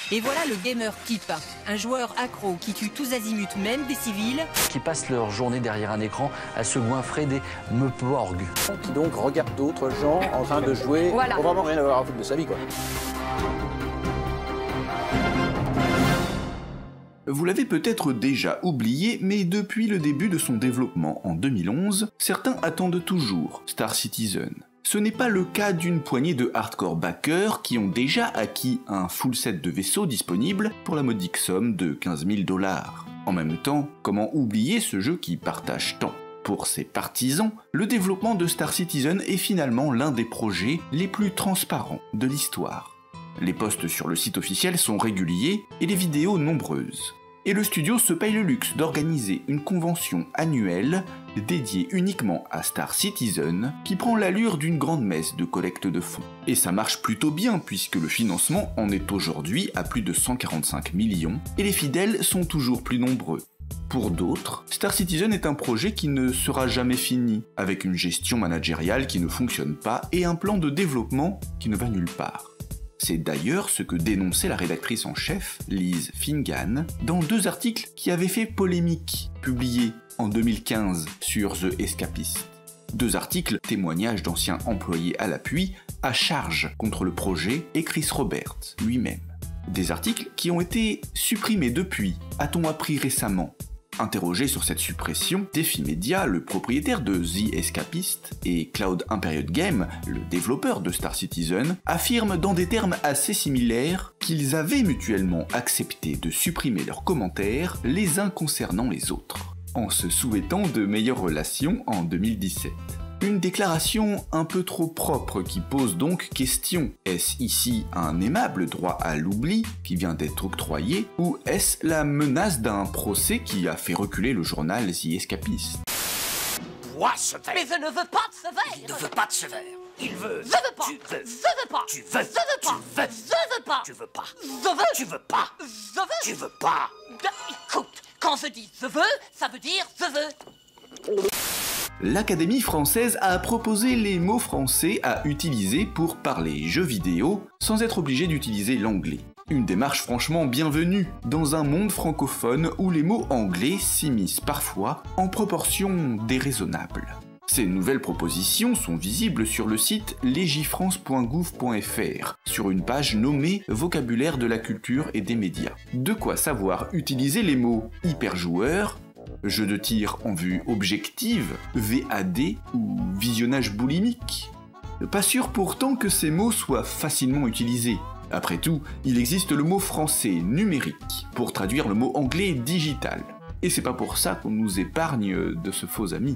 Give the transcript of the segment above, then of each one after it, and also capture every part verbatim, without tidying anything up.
Et voilà le gamer type, un joueur accro qui tue tous azimuts, même des civils. Qui passent leur journée derrière un écran à se goinfrer des meuporgs. Qui donc regarde d'autres gens en train de jouer, voilà. Pour vraiment rien avoir à foutre de sa vie, quoi. Vous l'avez peut-être déjà oublié, mais depuis le début de son développement en deux mille onze, certains attendent toujours Star Citizen. Ce n'est pas le cas d'une poignée de hardcore backers qui ont déjà acquis un full set de vaisseaux disponible pour la modique somme de quinze mille dollars. En même temps, comment oublier ce jeu qui partage tant? Pour ses partisans, le développement de Star Citizen est finalement l'un des projets les plus transparents de l'histoire. Les posts sur le site officiel sont réguliers et les vidéos nombreuses. Et le studio se paye le luxe d'organiser une convention annuelle dédiée uniquement à Star Citizen qui prend l'allure d'une grande messe de collecte de fonds. Et ça marche plutôt bien puisque le financement en est aujourd'hui à plus de cent quarante-cinq millions et les fidèles sont toujours plus nombreux. Pour d'autres, Star Citizen est un projet qui ne sera jamais fini, avec une gestion managériale qui ne fonctionne pas et un plan de développement qui ne va nulle part. C'est d'ailleurs ce que dénonçait la rédactrice en chef, Liz Finnegan, dans deux articles qui avaient fait polémique, publiés en deux mille quinze sur The Escapist. Deux articles, témoignages d'anciens employés à l'appui, à charge contre le projet et Chris Roberts lui-même. Des articles qui ont été supprimés depuis, a-t-on appris récemment. Interrogé sur cette suppression, Defi Media, le propriétaire de The Escapist, et Cloud Imperial Game, le développeur de Star Citizen, affirment dans des termes assez similaires qu'ils avaient mutuellement accepté de supprimer leurs commentaires les uns concernant les autres, en se souhaitant de meilleures relations en deux mille dix-sept. Une déclaration un peu trop propre qui pose donc question. Est-ce ici un aimable droit à l'oubli qui vient d'être octroyé, ou est-ce la menace d'un procès qui a fait reculer le journal The Escapist? Bois ce verre. Mais je ne veux pas de ce verre. Il ne veut pas de ce verre. Il veut. Je veux pas. Tu veux. Je veux pas. Tu veux. Je veux pas. Tu veux. Je veux pas. Tu veux pas. Je veux. Tu veux pas. Je veux. Tu veux pas. Écoute, quand je dis je veux, ça veut dire je veux. L'Académie française a proposé les mots français à utiliser pour parler jeux vidéo sans être obligé d'utiliser l'anglais. Une démarche franchement bienvenue dans un monde francophone où les mots anglais s'immiscent parfois en proportions déraisonnables. Ces nouvelles propositions sont visibles sur le site legifrance point gouv point f r, sur une page nommée Vocabulaire de la culture et des médias. De quoi savoir utiliser les mots hyperjoueur, jeu de tir en vue objective, V A D ou visionnage boulimique. Pas sûr pourtant que ces mots soient facilement utilisés. Après tout, il existe le mot français numérique pour traduire le mot anglais digital. Et c'est pas pour ça qu'on nous épargne de ce faux ami.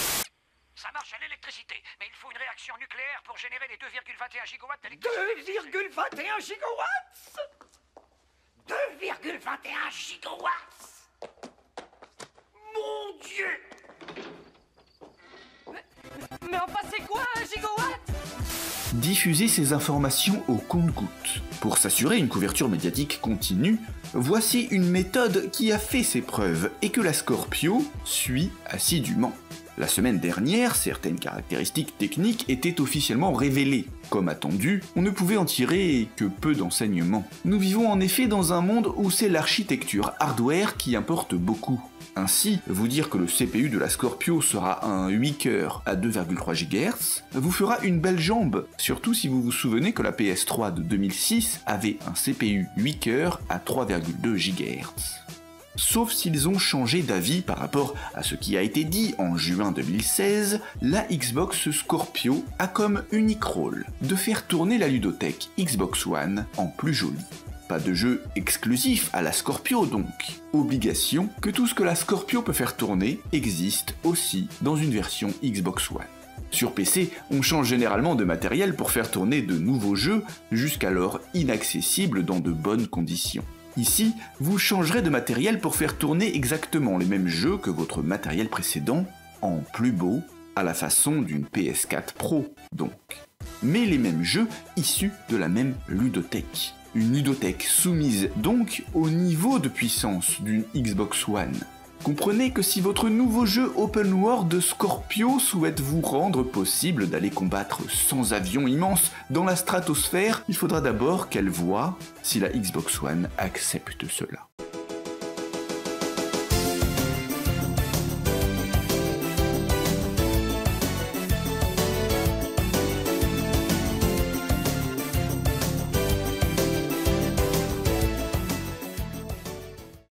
Ça marche à l'électricité, mais il faut une réaction nucléaire pour générer les deux virgule vingt et un gigawatts d'électricité. deux virgule vingt et un gigawatts deux virgule vingt et un gigawatts Mon Dieu! Mais, mais enfin, c'est quoi un gigawatt? Diffuser ces informations au compte-gouttes. Pour s'assurer une couverture médiatique continue, voici une méthode qui a fait ses preuves et que la Scorpio suit assidûment. La semaine dernière, certaines caractéristiques techniques étaient officiellement révélées. Comme attendu, on ne pouvait en tirer que peu d'enseignements. Nous vivons en effet dans un monde où c'est l'architecture hardware qui importe beaucoup. Ainsi, vous dire que le C P U de la Scorpio sera un huit cœurs à deux virgule trois gigahertz vous fera une belle jambe, surtout si vous vous souvenez que la P S trois de deux mille six avait un C P U huit cœurs à trois virgule deux gigahertz. Sauf s'ils ont changé d'avis par rapport à ce qui a été dit en juin deux mille seize, la Xbox Scorpio a comme unique rôle de faire tourner la ludothèque Xbox One en plus jolie. Pas de jeu exclusif à la Scorpio donc. Obligation que tout ce que la Scorpio peut faire tourner existe aussi dans une version Xbox One. Sur P C, on change généralement de matériel pour faire tourner de nouveaux jeux, jusqu'alors inaccessibles dans de bonnes conditions. Ici, vous changerez de matériel pour faire tourner exactement les mêmes jeux que votre matériel précédent, en plus beau, à la façon d'une P S quatre Pro donc. Mais les mêmes jeux issus de la même ludothèque. Une ludothèque soumise donc au niveau de puissance d'une Xbox One. Comprenez que si votre nouveau jeu open world Scorpio souhaite vous rendre possible d'aller combattre cent avions immenses dans la stratosphère, il faudra d'abord qu'elle voie si la Xbox One accepte cela.